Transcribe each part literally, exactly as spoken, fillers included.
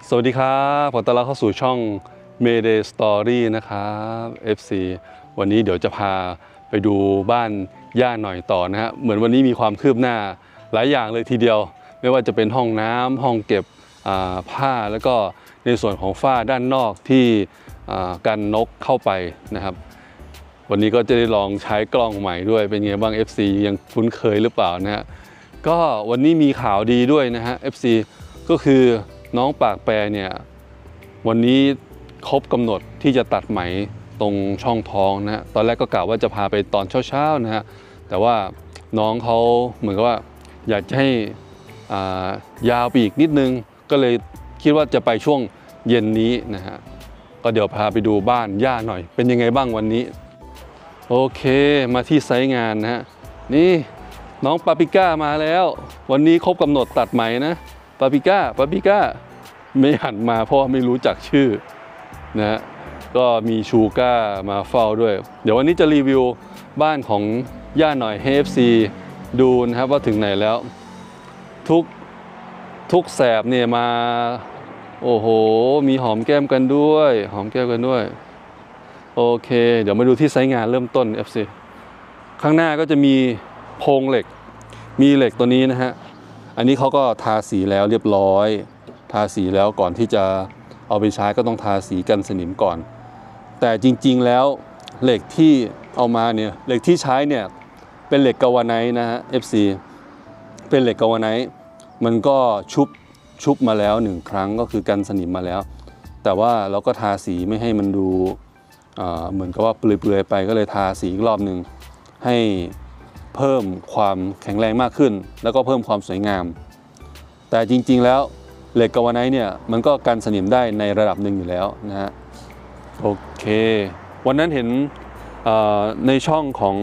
สวัสดีครับขอต้อนรับเข้าสู่ช่อง Mayday Story นะครับ เอฟ ซี วันนี้เดี๋ยวจะพาไปดูบ้านย่าหน่อยต่อนะฮะเหมือนวันนี้มีความคืบหน้าหลายอย่างเลยทีเดียวไม่ว่าจะเป็นห้องน้ำห้องเก็บผ้าแล้วก็ในส่วนของฝ้าด้านนอกที่กันนกเข้าไปนะครับวันนี้ก็จะได้ลองใช้กล้องใหม่ด้วยเป็นไงบ้าง เอฟ ซี ยังคุ้นเคยหรือเปล่านะฮะก็วันนี้มีข่าวดีด้วยนะฮะ เอฟ ซี ก็คือน้องปากแปรเนี่ยวันนี้ครบกำหนดที่จะตัดไหมตรงช่องท้องนะฮะตอนแรกก็กะว่าจะพาไปตอนเช้าๆนะฮะแต่ว่าน้องเขาเหมือนกับว่าอยากจะให้ยาวไปอีกนิดนึงก็เลยคิดว่าจะไปช่วงเย็นนี้นะฮะก็เดี๋ยวพาไปดูบ้านย่าหน่อยเป็นยังไงบ้างวันนี้โอเคมาที่ไซต์งานนะฮะนี่น้องปาปิก้ามาแล้ววันนี้ครบกำหนดตัดไหมนะปาปิก้าปาปิก้าไม่หันมาเพราะไม่รู้จักชื่อนะฮะก็มีชูก้ามาเฝ้าด้วยเดี๋ยววันนี้จะรีวิวบ้านของย่าหน่อยให้ เอฟ ซี ดูนะครับว่าถึงไหนแล้วทุกทุกแสบเนี่ยมาโอ้โหมีหอมแก้มกันด้วยหอมแก้มกันด้วยโอเคเดี๋ยวมาดูที่ไซต์งานเริ่มต้น เอฟ ซี ข้างหน้าก็จะมีโครงเหล็กมีเหล็กตัวนี้นะฮะอันนี้เขาก็ทาสีแล้วเรียบร้อยทาสีแล้วก่อนที่จะเอาไปใช้ก็ต้องทาสีกันสนิมก่อนแต่จริงๆแล้วเหล็กที่เอามาเนี่ยเหล็กที่ใช้เนี่ยเป็นเหล็กกาวาไนท์นะฮะ เอฟ ซี เป็นเหล็กกาวาไนท์มันก็ชุบชุบมาแล้วหนึ่งครั้งก็คือกันสนิมมาแล้วแต่ว่าเราก็ทาสีไม่ให้มันดูเหมือนกับว่าเปลือยๆไปก็เลยทาสีอีกรอบหนึ่งให้เพิ่มความแข็งแรงมากขึ้นแล้วก็เพิ่มความสวยงามแต่จริงๆแล้วเหล็กกาวาไนท์เนี่ยมันก็กันสนิมได้ในระดับหนึ่งอยู่แล้วนะฮะโอเควันนั้นเห็นในช่องของ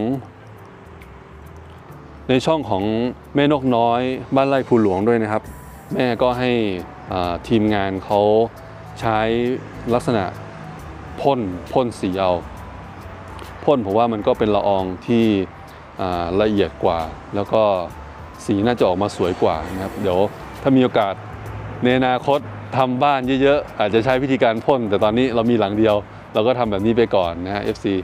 ในช่องของแม่นกน้อยบ้านไร่ภูหลวงด้วยนะครับแม่ก็ให้ทีมงานเขาใช้ลักษณะพ่นพ่นสีเอาพ่นผมว่ามันก็เป็นละอองที่ละเอียดกว่าแล้วก็สีน่าจะออกมาสวยกว่านะครับเดี๋ยวถ้ามีโอกาสในอนาคตทำบ้านเยอะๆอาจจะใช้วิธีการพ่นแต่ตอนนี้เรามีหลังเดียวเราก็ทำแบบนี้ไปก่อนนะฮะ เอฟ ซี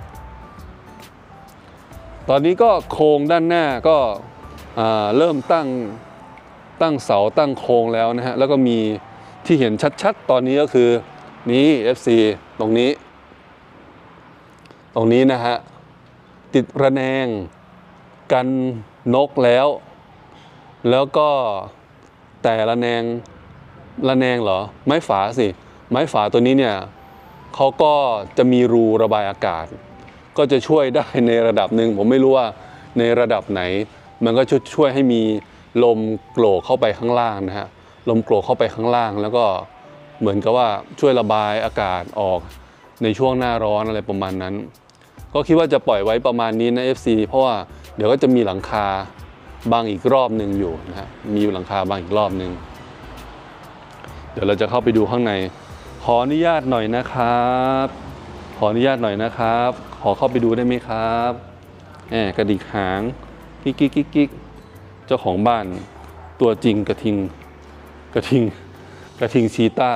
ตอนนี้ก็โครงด้านหน้าก็เริ่มตั้งตั้งเสาตั้งโครงแล้วนะฮะแล้วก็มีที่เห็นชัดๆตอนนี้ก็คือนี้ เอฟ ซี ตรงนี้ตรงนี้นะฮะติดระแนงกันนกแล้วแล้วก็แต่ระแนงระแนงเหรอไม้ฝาสิไม้ฝาตัวนี้เนี่ยเขาก็จะมีรูระบายอากาศก็จะช่วยได้ในระดับหนึ่งผมไม่รู้ว่าในระดับไหนมันก็ช่วยให้มีลมโกรกเข้าไปข้างล่างนะฮะลมโกรกเข้าไปข้างล่างแล้วก็เหมือนกับว่าช่วยระบายอากาศออกในช่วงหน้าร้อนอะไรประมาณนั้นก็คิดว่าจะปล่อยไว้ประมาณนี้นะ เอฟ ซี เพราะว่าเดี๋ยวก็จะมีหลังคาบางอีกรอบหนึ่งอยู่นะฮะมีหลังคาบางอีกรอบหนึ่งเดี๋ยวเราจะเข้าไปดูข้างในขออนุญาตหน่อยนะครับขออนุญาตหน่อยนะครับขอเข้าไปดูได้ไหมครับแหมกระดิกหางกิ๊กกิ๊กกิ๊กกิ๊กเจ้าของบ้านตัวจริงกระทิงกระทิงกระทิงชีต้า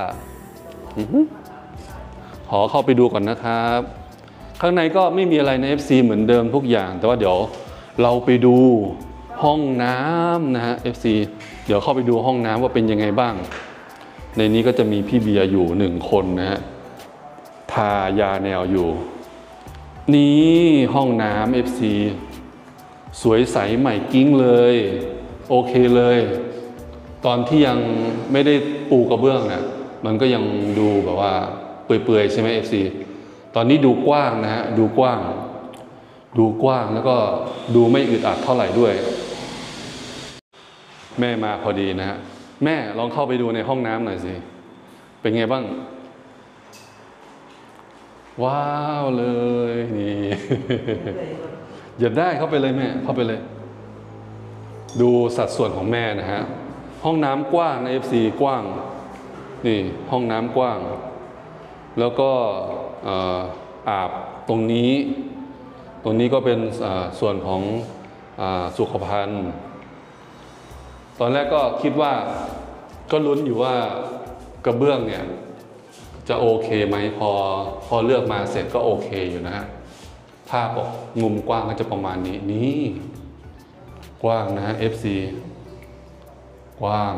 ขอเข้าไปดูก่อนนะครับข้างในก็ไม่มีอะไรใน เอฟ ซี เหมือนเดิมทุกอย่างแต่ว่าเดี๋ยวเราไปดูห้องน้ำนะฮะ เอฟ ซี เดี๋ยวเข้าไปดูห้องน้ำว่าเป็นยังไงบ้างในนี้ก็จะมีพี่เบียร์อยู่หนึ่งคนนะฮะทายาแนวอยู่นี่ห้องน้ำ เอฟ ซี สวยใสใหม่กิ้งเลยโอเคเลยตอนที่ยังไม่ได้ปูกระเบื้องนะมันก็ยังดูแบบว่าเปื่อยๆใช่ไหม เอฟ ซี ตอนนี้ดูกว้างนะฮะดูกว้างดูกว้างแล้วก็ดูไม่อึดอัดเท่าไหร่ด้วยแม่มาพอดีนะฮะแม่ลองเข้าไปดูในห้องน้ำหน่อยสิเป็นไงบ้างว้าวเลยนี่หยิบได้เข้าไปเลยแม่เข้าไปเลยดูสัดส่วนของแม่นะฮะห้องน้ำกว้างใน เอฟ ซี กว้างนี่ห้องน้ำกว้างแล้วก็อาบตรงนี้ตรงนี้ก็เป็นส่วนของสุขภัณฑ์ตอนแรกก็คิดว่าก็ลุ้นอยู่ว่ากระเบื้องเนี่ยจะโอเคไหมพอพอเลือกมาเสร็จก็โอเคอยู่นะฮะภาพออกมุมกว้างก็จะประมาณนี้นี่กว้างนะฮะ เอฟ ซี กว้าง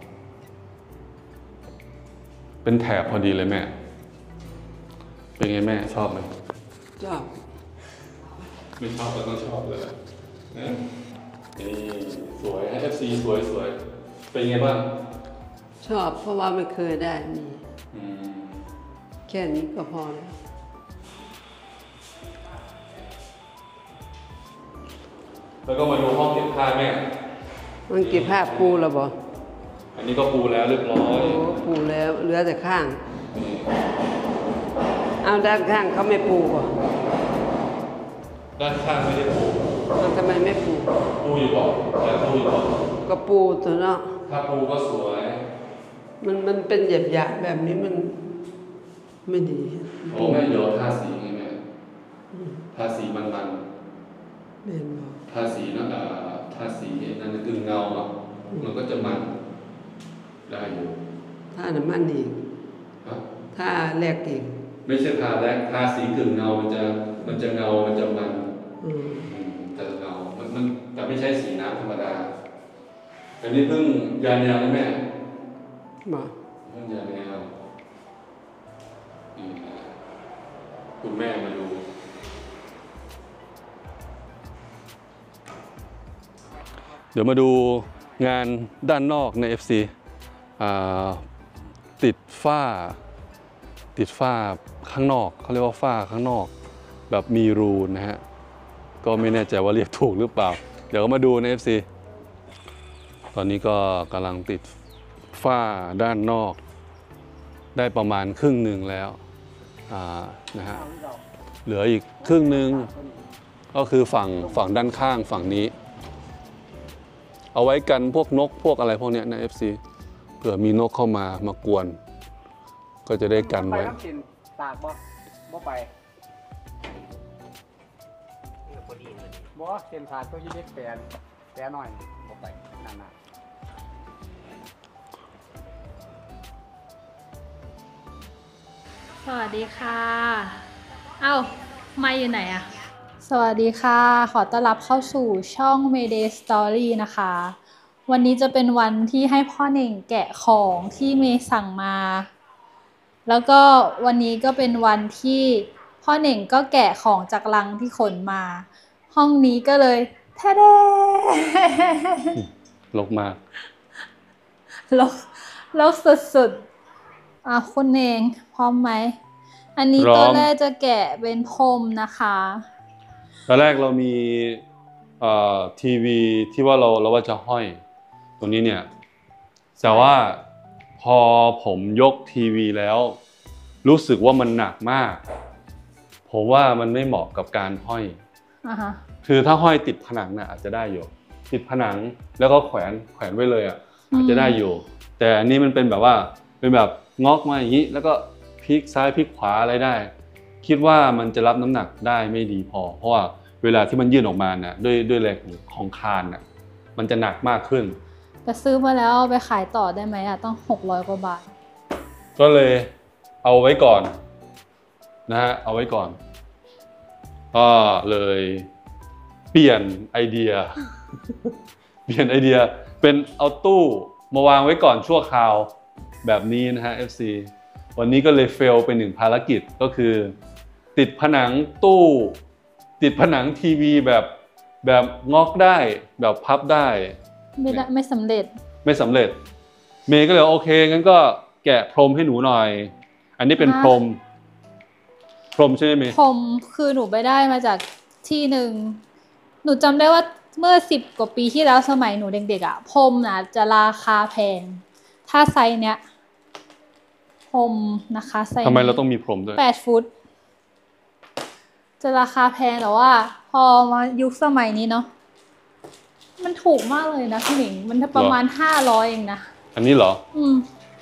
เป็นแถบพอดีเลยแม่เป็นไงแม่ชอบไหมชอบไม่ชอบก็ต้องชอบเลยนะนี่สวย เอฟ ซี สวยสวยเป็นไงบ้างชอบเพราะว่าไม่เคยได้มีแค่นี้ก็พอแล้วแล้วก็มาดูห้องเก็บผ้าแม่มันเก็บผ้าปูแล้วบ่อันนี้ก็ปูแล้วเรียบร้อยโอ้ปูแล้วเหลือแต่ข้างเอาด้านข้างเขาไม่ปูบ่ด้านข้างไม่ได้ปูแล้วทำไมไม่ปูปูอยู่บ่แต่ปูอยู่บ่ก็ปูตัวเนาะถ้าปูก็สวยมันมันเป็นหยาบๆแบบนี้มันไม่ดีโอ้แม่เดี๋ยวทาสีไงแม่ทาสีมันมันเห็นบ่ทาสีนั่นอ่ะทาสีนั่นกึ่งเงาอ่ะมันก็จะมันได้อยู่ถ้าน้ำมันอีกถ้าแรกอีกไม่ใช่ทาแรกทาสีกึ่งเงามันจะมันจะเงามันจะมันจะเงามันมันแต่ไม่ใช่สีน้ำธรรมดาอันนี้เพิ่งยาแนวนะแม่มาเพิ่งยาแนวนี่นะคุณแม่มาดูเดี๋ยวมาดูงานด้านนอกใน เอฟ ซี ติดฝ้าติดฝ้าข้างนอกเขาเรียกว่าฝ้าข้างนอกแบบมีรูนะฮะก็ไม่แน่ใจว่าเรียกถูกหรือเปล่าเดี๋ยวก็มาดูใน เอฟ ซี ตอนนี้ก็กำลังติดฝ้าด้านนอกได้ประมาณครึ่งหนึ่งแล้วนะฮะเหลืออีกครึ่งหนึ่งก็คือฝั่งฝั่งด้านข้างฝั่งนี้เอาไว้กันพวกนกพวกอะไรพวกนี้ใน เอฟ ซี เผื่อมีนกเข้ามามากวนก็จะได้กันไว้ตากบ่บ่ไปบ่เส้นขาดตัวยี่เล็กแปนแปนหน่อยบ่ไปนั่นน่ะสวัสดีค่ะเอ้าไม่อยู่ไหนอะสวัสดีค่ะขอต้อนรับเข้าสู่ช่อง Mayday Story นะคะวันนี้จะเป็นวันที่ให้พ่อเน่งแกะของที่เมย์สั่งมาแล้วก็วันนี้ก็เป็นวันที่พ่อเน่งก็แกะของจากลังที่ขนมาห้องนี้ก็เลยแท้ๆลกมากลกลกสุดๆอ่ะคุณเน่งพร้อมไหมอันนี้ตอนแรกจะแกะเป็นพรมนะคะตอนแรกเรามีทีวีที่ว่าเราเราว่าจะห้อยตรงนี้เนี่ยแต่ว่าพอผมยกทีวีแล้วรู้สึกว่ามันหนักมากผมว่ามันไม่เหมาะกับการห้อย uh-huh. คือถ้าห้อยติดผนังน่ะอาจจะได้อยู่ติดผนังแล้วก็แขวนแขวนไว้เลยอ่ะ uh-huh. อาจจะได้อยู่แต่อันนี้มันเป็นแบบว่าเป็นแบบงอกมาอย่างนี้แล้วก็พลิกซ้ายพลิกขวาอะไรได้คิดว่ามันจะรับน้ำหนักได้ไม่ดีพอเพราะว่าเวลาที่มันยื่นออกมาน่ะด้วยด้วยแรงของคานน่ะมันจะหนักมากขึ้นแต่ซื้อมาแล้วเอาไปขายต่อได้ไหมอ่ะต้องหกร้อยกว่าบาทก็เลยเอาไว้ก่อนนะฮะเอาไว้ก่อนก็เลยเปลี่ยนไอเดียเปลี่ยนไอเดียเป็นเอาตู้มาวางไว้ก่อนชั่วคราวแบบนี้นะฮะ เอฟ ซี วันนี้ก็เลยเฟลเป็นหนึ่งภารกิจก็คือติดผนังตู้ติดผนังทีวีแบบแบบงอกได้แบบพับได้ไม่ได้ไม่สำเร็จไม่สำเร็จเมย์ก็เลยโอเคงั้นก็แกะพรมให้หนูหน่อยอันนี้เป็นพรมพรมใช่ไหมพรมคือหนูไปได้มาจากที่หนึ่งหนูจำได้ว่าเมื่อสิบกว่าปีที่แล้วสมัยหนูเด็กๆอ่ะพรมนะจะราคาแพงถ้าไซส์เนี้ยพรมนะคะไซส์ทำไมเราต้องมีพรมด้วยแปดฟุตจะราคาแพงแต่ว่าพอมายุคสมัยนี้เนาะมันถูกมากเลยนะพี่หนิงมันประมาณห้าร้อยเองนะอันนี้เหรออืม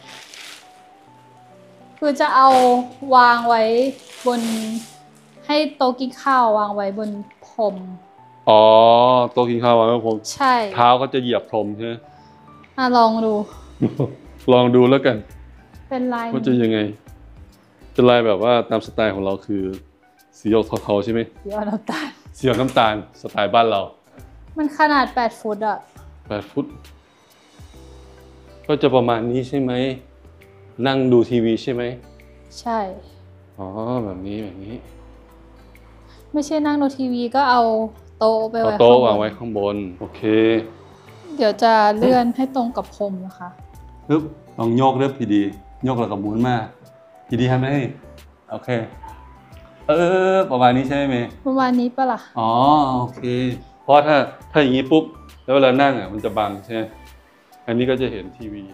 คือจะเอาวางไว้บนให้โต๊ะกินข้าววางไว้บนพรมอ๋อโต๊ะกินข้าววางไว้บนพรมใช่เท้าก็จะเหยียบพรมใช่ไหมอ่ะลองดูลองดูแล้วกันเป็นลายมันจะยังไงเป็นลายแบบว่าตามสไตล์ของเราคือสีออกเทาๆใช่ไหมสีออกน้ำตาลสีออกน้ำตาลสไตล์บ้านเรามันขนาดแปดฟุตอะแปดฟุตก็จะประมาณนี้ใช่ไหมนั่งดูทีวีใช่ไหมใช่อ๋อแบบนี้แบบนี้ไม่ใช่นั่งดูทีวีก็เอาโต๊ะไปเอาไว้โต๊ะข้างบวางนไว้ข้างบนโอเคเดี๋ยวจะเลื่อนให้ตรงกับพรมนะคะปึ๊บลองโยกเริ่มพีดีโยกแล้วกับหมุนมาพีดีทำได้โอเคเออประมาณนี้ใช่ไหมเมย์ประมาณนี้ปะล่ะอ๋อโอเคเพราะถ้าถ้าอย่างนี้ปุ๊บแล้วเวลานั่งอ่ะมันจะบังใช่ไหมอันนี้ก็จะเห็นทีวี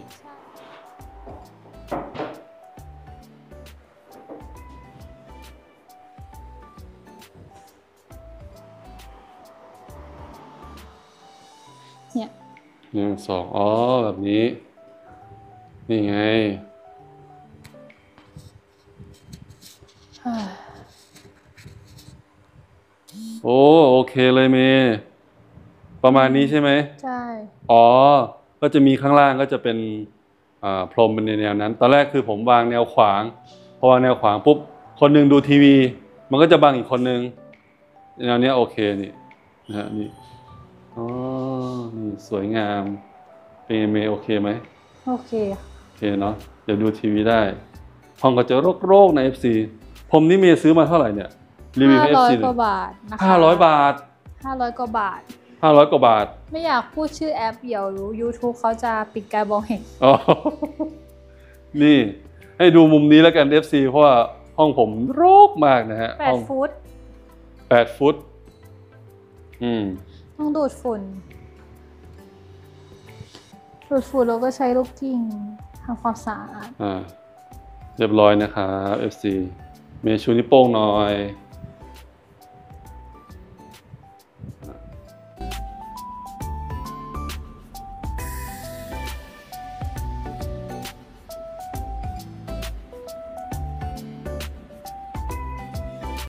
เนี่ยหนึ่งสองอ๋อแบบนี้นี่ไงอ่าโอ้โอเคเลยเมย์ประมาณนี้ใช่ไหมใช่อ๋อก็จะมีข้างล่างก็จะเป็นอ่าพรมเป็นในแนวนั้น ตอนแรกคือผมวางแนวขวางพอวางแนวขวางปุ๊บคนหนึงดูทีวี มันก็จะบังอีกคนนึงแนวเนี้ยโอเคนี่นะฮะนี่อ๋อนี่สวยงามเป็นไงเมย์โอเคไหมโอเคโอเคเนาะเดี๋ยวดูทีวีได้ห้องก็จะโรคๆใน เอฟ ซี ผมนี่เมย์ซื้อมาเท่าไหร่เนี่ยรีวิวห้าให้ร้อยเอฟ ซีกว่าบาทนะคะห้าร้อยบาทห้าร้อยกว่าบาทห้าร้อยกว่าบาทไม่อยากพูดชื่อแอปเดี๋ยว YouTube เขาจะปิดการมองเห็นอ๋อ นี่ให้ดูมุมนี้แล้วกัน เอฟ ซี เพราะว่าห้องผมโรคมากนะฮะแปห้ดองฟุตแปดฟุตอืมต้องดูดฝุ่น ดูดฝุ่นเราก็ใช้ลูกกิ้งทำความสะอาดอ่าเรียบร้อยนะครับ เอฟ ซี เมย์ชูนิ้วโป้งหน่อย